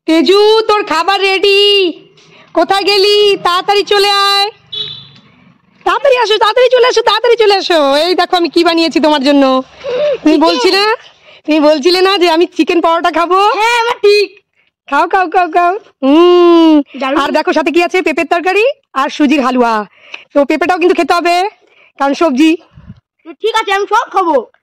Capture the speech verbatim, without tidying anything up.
তেজু তোর খাবার রেডি। কোথায় গেলি? তাড়াতাড়ি চলে আয়, তাড়াতাড়ি আসো, তাড়াতাড়ি চলে আসো, তাড়াতাড়ি চলে আসো। এই দেখো আমি কি বানিয়েছি তোমার জন্য। তুমি বলছিলে তুমি বলছিলে না যে আমি চিকেন পরোটা খাবো? হ্যাঁ আমার ঠিক। খাও খাও খাও খাও। হুম। আর দেখো সাথে কি আছে, পেঁপের তরকারি আর সুজির হালুয়া। তো পেঁপেটাও কিন্তু খেতে হবে কারণ সবজি। ঠিক আছে আমি সব খাবো।